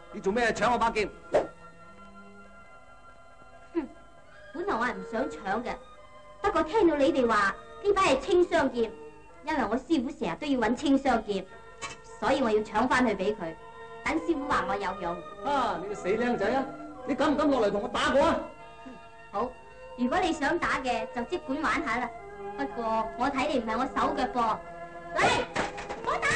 你做咩搶我把劍？ 哼，本來我係唔想搶嘅，不過聽到你哋話呢把係青雙劍，因為我師傅成日都要揾青雙劍，所以我要搶翻去俾佢，等師傅話我有用。 啊！你個死僆仔啊！你敢唔敢落嚟同我打過啊？ 好，如果你想打嘅就即管玩下啦。不過我睇你唔係我手腳噃，嚟，我打！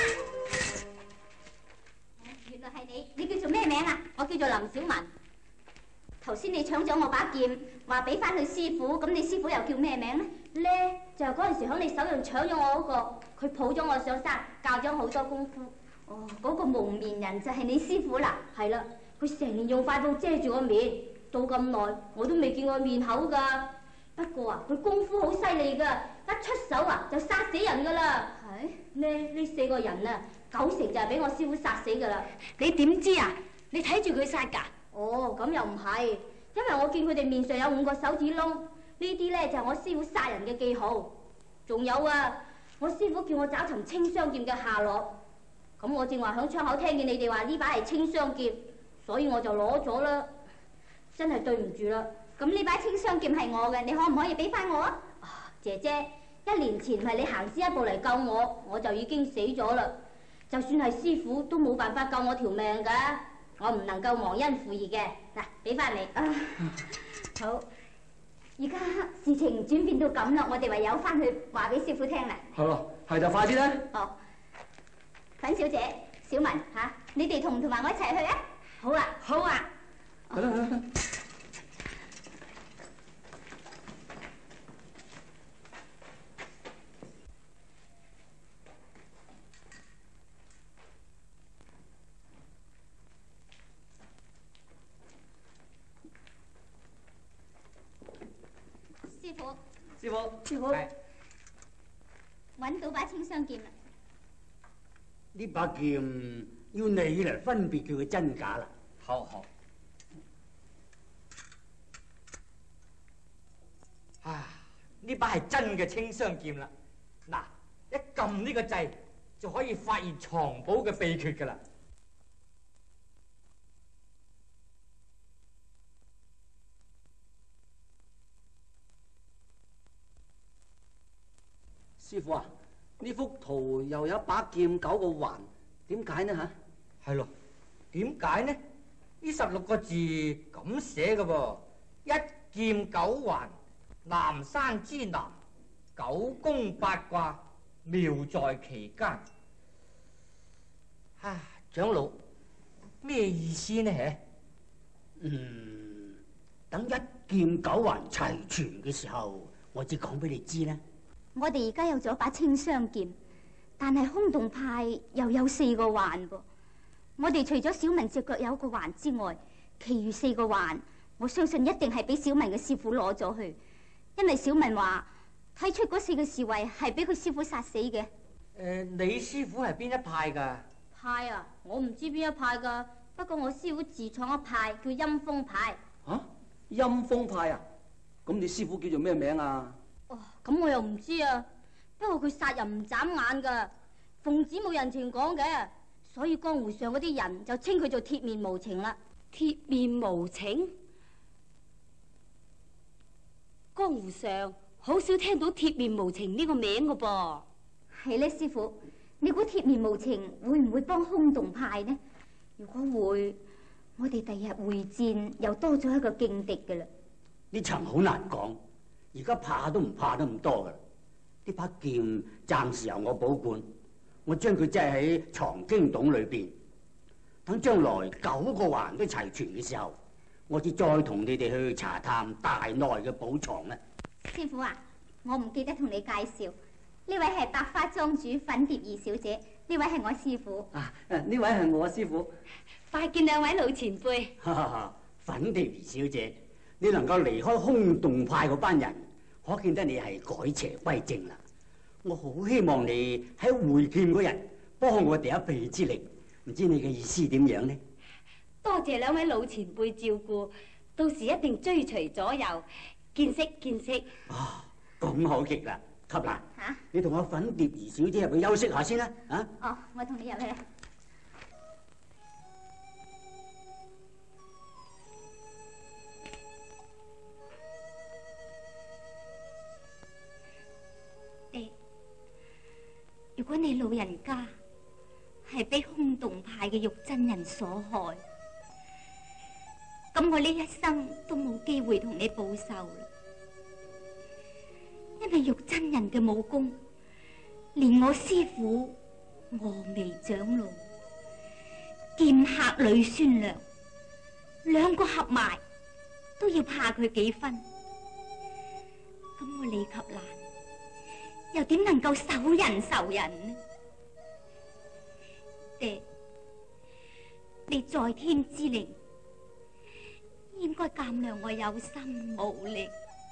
原來係你，你叫做咩名啊？我叫做林小文。頭先你搶咗我把劍，話俾翻佢師傅，咁你師傅又叫咩名呢？咧就係嗰陣時喺你手上搶咗我嗰個，佢抱咗我上山，教咗好多功夫。哦，嗰個蒙面人就係你師傅啦。係啦，佢成年用塊布遮住個面，到咁耐我都未見過面口噶。不過啊，佢功夫好犀利噶，一出手啊就殺死人噶啦。係呢4個人啊，9成就係俾我師傅殺死噶啦。 你點知啊？你睇住佢殺㗎？ 哦，咁又唔係，因為我見佢哋面上有5個手指窿，呢啲咧就係我師傅殺人嘅記號。仲有啊，我師傅叫我找尋青雙劍嘅下落。咁我正話響窗口聽見你哋話呢把係青雙劍，所以我就攞咗啦。真係對唔住啦。咁呢把青雙劍係我嘅，你可唔可以俾翻我啊？姐姐，1年前唔係你行先一步嚟救我，我就已經死咗啦。就算係師傅都冇辦法救我條命噶，我唔能夠忘恩負義嘅。嗱，俾翻你。好，而家事情轉變到咁啦，我哋唯有翻去話俾師傅聽啦。 係咯，係就快啲啦。 哦，粉小姐、小文嚇，你哋同唔同埋我一齊去啊？好啊，好啊。 係啦係啦。 師傅， 師傅， 師傅，揾到把青雙劍啦！ 呢把劍要你嚟分別佢嘅真假啦。 好。啊，呢把係真嘅青雙劍啦！嗱，一撳呢個掣就可以發現藏寶嘅秘訣噶啦。 師傅啊，呢幅圖又有一把劍9個環，點解呢吓？ 係咯，點解呢？呢16個字咁寫嘅噃，一劍9環，南山之南，9宮8卦，妙在其間。啊，長老，咩意思呢？ 等一劍9環齊全嘅時候，我至講俾你知啦。 我哋而家有咗把青雙劍，但係空洞派又有4個環噃。我哋除咗小文隻腳有個環之外，其餘4個環，我相信一定係俾小文嘅師傅攞咗去，因為小文話睇出嗰4個侍衛係俾佢師傅殺死嘅。 你師傅係邊一派㗎？ 派啊，我唔知邊一派㗎，不過我師傅自創一派叫陰風派。 嚇，陰風派啊？咁你師傅叫做咩名啊？ 哦，咁我又唔知啊。不過佢殺人唔眨眼噶，奉旨冇人情講嘅，所以江湖上嗰啲人就稱佢做鐵面無情啦。 鐵面無情？江湖上好少聽到鐵面無情呢個名噶噃。 係咧，師傅，你估鐵面無情會唔會幫空洞派呢？如果會，我哋第日會戰又多咗一個勁敵噶啦。 呢層好難講。而家怕都唔怕得咁多噶啦！呢把劍暫時由我保管，我將佢擠喺藏經洞裏邊。等將來9個環都齊全嘅時候，我至再同你哋去查探大內嘅寶藏啦。 師傅啊，我唔記得同你介紹，呢位係百花莊主粉蝶二小姐，呢位係我師傅。 呢位係我師傅。 拜見兩位老前輩。 粉蝶二小姐，你能夠離開空洞派嗰班人，可見得你係改邪歸正啦。我好希望你喺會見嗰日幫我哋一臂之力，唔知你嘅意思點樣呢？ 多謝兩位老前輩照顧，到時一定追隨左右，見識見識。 咁好極啦，吸蘭，你同我粉蝶兒小姐入去休息下先啦。 哦，我同你入去啦。 如果你老人家係俾空洞派嘅玉真人所害，咁我呢一生都冇機會同你報仇啦。因為玉真人嘅武功，連我師父峨眉長老、劍客呂孫良兩個合埋都要怕佢幾分，咁我李及蘭又點能夠手人仇人呢？爹，你在天之靈，應該鑒諒我有心無力。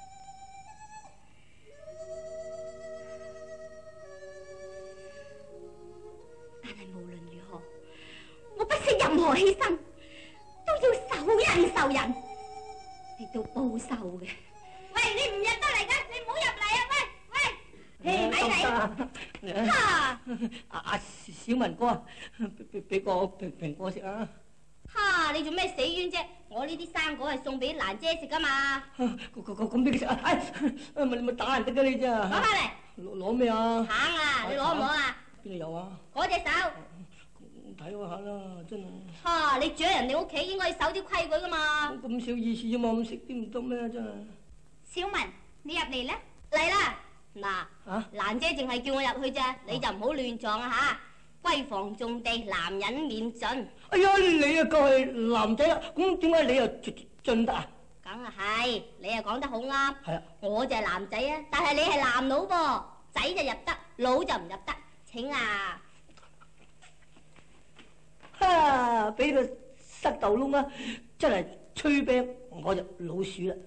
但係無論如何，我不惜任何犧牲，都要手人仇人，嚟到報仇嘅。喂，你唔入得嚟噶，你唔好入嚟啊！喂，咪嚟！哈！ 阿小文哥，俾個蘋果食啊！ 哈！你做咩死冤啫？我呢啲生果係送俾蘭姐食噶嘛。 咁俾佢食啊！你咪打人得噶你咋？ 攞翻嚟。 攞咩啊？ 橙啊！你攞唔攞啊？ 邊度有啊？ 嗰隻手。 睇我下啦，真係。 哈！你住喺人哋屋企，應該要守啲規矩噶嘛。 咁少意思啫嘛，咁食啲唔得咩？真係。 小文，你入嚟啦。 嚟啦！嗱，蘭姐淨係叫我入去啫，你就唔好亂撞啊吓！閨房重地，男人免進。 哎呀，你啊，夠係男仔啦，咁點解你又進得啊？ 梗係，你又講得好啱。 係啊， 我就係男仔啊，但係你係男佬噃，仔就入得，佬就唔入得。請啊！ 哈，俾個塞豆窿啊，真係吹啤，我就老鼠啦。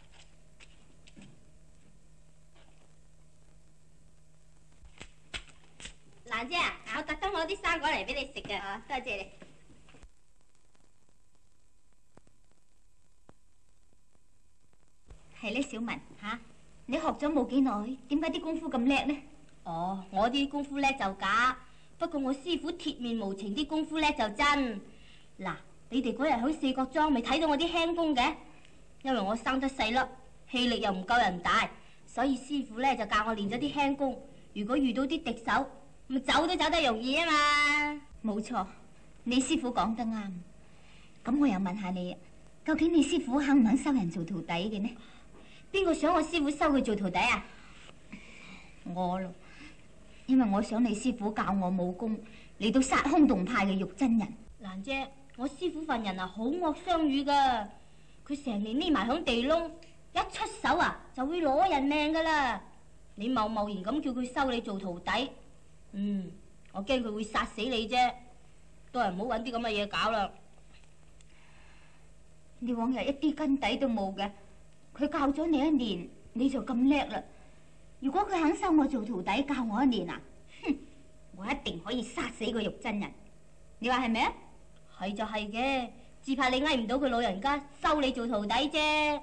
蘭姐啊，我特登攞啲生果嚟俾你食嘅，多謝你。 係咧，小文吓，你學咗冇幾耐，點解啲功夫咁叻呢？ 哦，我啲功夫叻就假，不過我師傅鐵面無情啲功夫叻就真。嗱，你哋嗰日喺四角莊咪睇到我啲輕功嘅？因為我生得細粒，氣力又唔夠人大，所以師傅咧就教我練咗啲輕功。如果遇到啲敵手，咪走都走得容易啊嘛！ 冇錯，你師傅講得啱。咁我又問下你，究竟你師傅肯唔肯收人做徒弟嘅呢？ 邊個想我師傅收佢做徒弟啊？ 我咯，因為我想你師傅教我武功嚟到殺空洞派嘅玉真人。 蘭姐，我師傅份人啊好惡相與噶，佢成年匿埋響地窿，一出手啊就會攞人命噶啦。你貿貿然咁叫佢收你做徒弟，我驚佢會殺死你啫，都係唔好搵啲咁嘅嘢搞啦。 你往日一啲根底都冇嘅，佢教咗你一年，你就咁叻啦。如果佢肯收我做徒弟，教我一年啊，哼，我一定可以殺死個玉真人。你話係咪啊？ 係就係嘅，只怕你嗌唔到佢老人家收你做徒弟啫。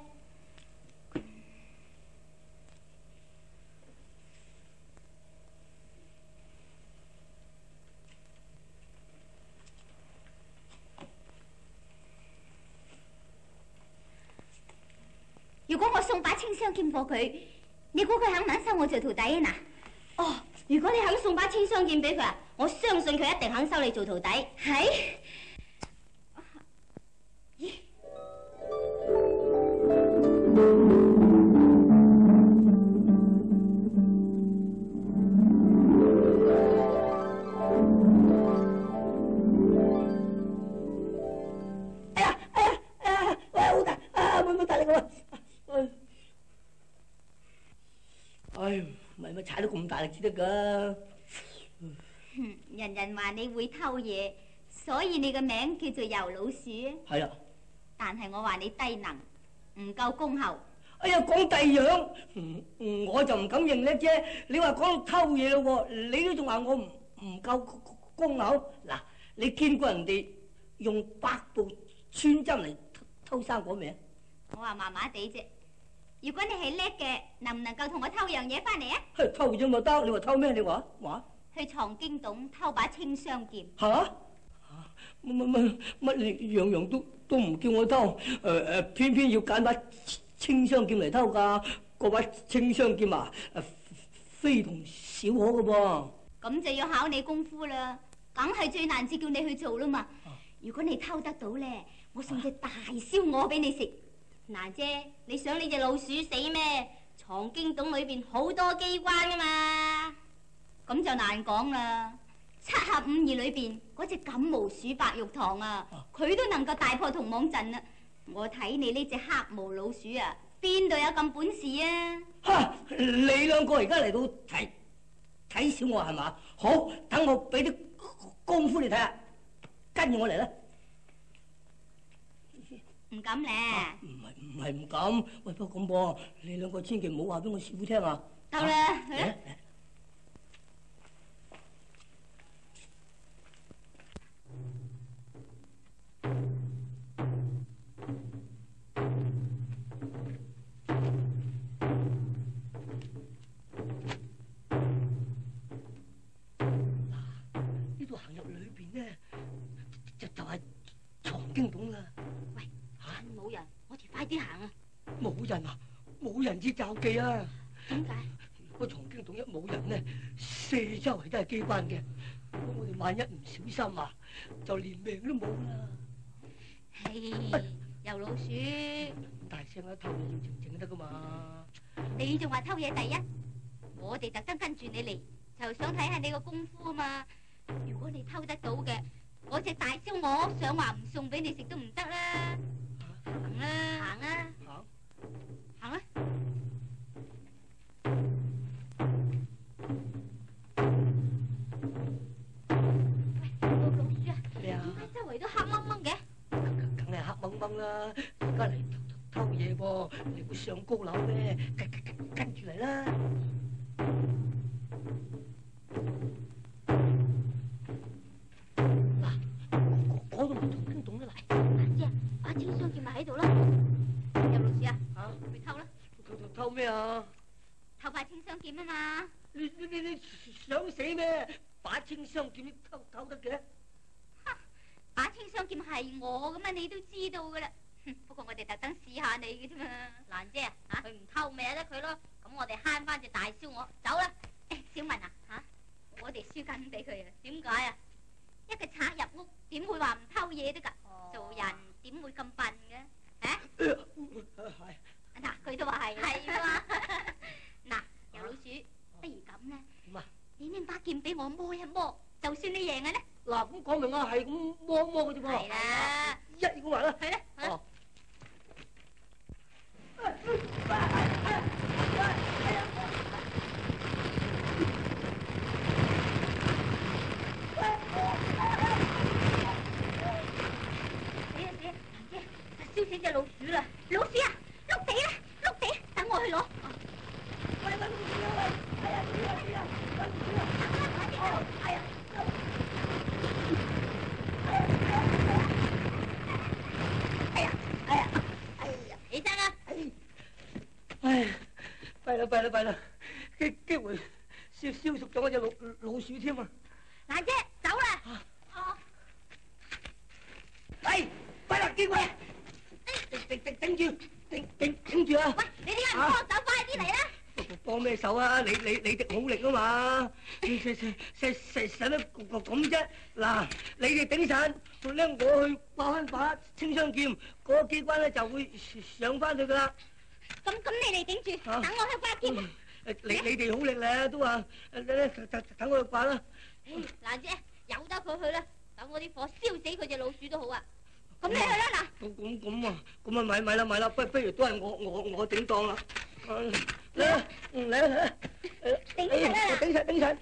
如果我送把清香劍過佢，你估佢肯唔肯收我做徒弟啊？嗱， 哦，如果你肯送把清香劍俾佢啊，我相信佢一定肯收你做徒弟。 係？咦？ 喂，好大啊！冇大力喎！咪踩到咁大力至得噶。 人人話你會偷嘢，所以你個名叫做油老鼠。 係啊。 但係我話你低能，唔夠忠厚。 哎呀，講第樣，我就唔敢認叻啫。你話講偷嘢咯喎，你都仲話我唔夠忠厚。嗱，你見過人哋用百步穿針嚟偷生果未啊？ 我話麻麻地啫。如果你係叻嘅，能唔能夠同我偷樣嘢翻嚟啊？ 偷咗咪得？你話偷咩？你話？ 去藏經洞偷把清香劍。 吓？乜你樣樣都唔叫我偷？偏偏要揀把清香劍嚟偷噶？嗰把清香劍啊，非同小可噶噃。 咁就要考你功夫啦，梗係最難至叫你去做啦嘛。如果你偷得到咧，我送隻大燒鵝俾你食。 嗱姐，你想你隻老鼠死咩？藏經洞裏邊好多機關噶嘛。 咁就難講啦。七俠五義裏邊嗰隻錦毛鼠白玉堂啊，佢都能夠大破銅網陣啦。我睇你呢隻黑毛老鼠啊，邊度有咁本事啊？ 哈！你兩個而家嚟到睇小我係嘛？好，等我俾啲功夫你睇下，跟住我嚟啦。 唔敢咧。 唔係唔敢，喂，不過咁噃，你兩個千祈唔好話俾我師傅聽啊！ 得啦，去啦。 呢度行入裏邊咧，就係藏經洞啦。 喂，趁冇人，我哋快啲行啊！ 冇人啊，冇人之罩忌啊！ 點解？ 如果藏經洞一冇人咧，四周圍都係機關嘅。如果我哋萬一唔小心啊，就連命都冇啦。 嘿，又老鼠， 大聲啦，偷嘢要靜靜得噶嘛。 你仲話偷嘢第一？我哋特登跟住你嚟，就想睇下你個功夫啊嘛。如果你偷得到嘅，我隻大燒鵝想話唔送俾你食都唔得啦。行啦，行啊，行啦。喂，老鼠啊，點解周圍都黑掹掹嘅？ 梗係黑掹掹啦！而家嚟偷嘢喎，你會上高樓咩？跟住嚟啦！嗱，嗰度咪藏經洞啦！ 蘭姐，把清雙劍咪喺度啦。有老鼠啊？去偷啦！ 偷咩啊？ 偷把清雙劍啊嘛！ 你想死咩？把清雙劍偷得嘅？ 把清雙劍係我噶嘛，你都知道噶啦。不過我哋特登試下你嘅啫嘛。蘭姐啊，佢唔偷咪由得佢咯。咁我哋慳翻隻大燒鵝，走啦。小文啊，我哋輸緊俾佢啊。點解啊？一個賊入屋，點會話唔偷嘢得噶？做人點會咁笨嘅？ 係。 嗱，佢都話係。係嘛？嗱，有老鼠，不如咁咧。 點啊？ 你拎把劍俾我摸一摸，就算你贏嘅咧。 嗱，咁講明啊，係咁摸嘅啫噃。 係啦， 一咁話啦。 係咧。 哦。 燒死隻老鼠啦！老鼠啊，碌地啦，碌地，等我去攞。喂，老鼠啊！喂，哎呀，老鼠啊！老鼠啊！快啲啊！哎呀！起身啦！ 唉，弊啦！機會燒熟咗嗰隻老鼠添啊！ 蘭姐，走啦！ 係，弊啦，機會！頂住啊！ 喂，你點解唔幫手？快啲嚟啦！ 幫咩手啊？你哋好力啊嘛！使乜咁啫？嗱，你哋頂陣，我去掛翻把清雙劍，嗰個機關咧就會上翻去噶啦。 咁你嚟頂住，等我去掛劍。 你哋好力咧，都話等我去掛啦。 蘭姐，由得佢去啦，等我啲火燒死佢隻老鼠都好啊！咁你去啦嗱。 咁啊咪啦，不如都係我頂當啦。嚟啦，頂齊，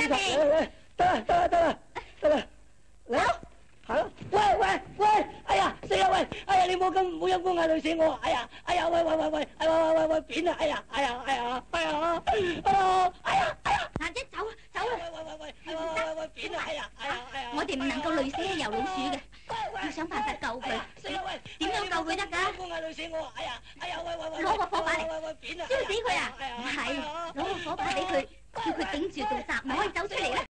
得啦，嚟，係咯，喂，哎呀，死啦喂，哎呀，你冇陰功啊，累死我，哎呀，喂，扁啊，哎呀， 蘭姐走啊！ 喂，扁啊，哎呀， 我哋唔能夠累死隻油老鼠嘅，要想辦法救佢。點樣救佢得㗎？攞個火把嚟，燒死佢啊！唔係，攞個火把俾佢，叫佢頂住做閘，咪可以走出嚟啦。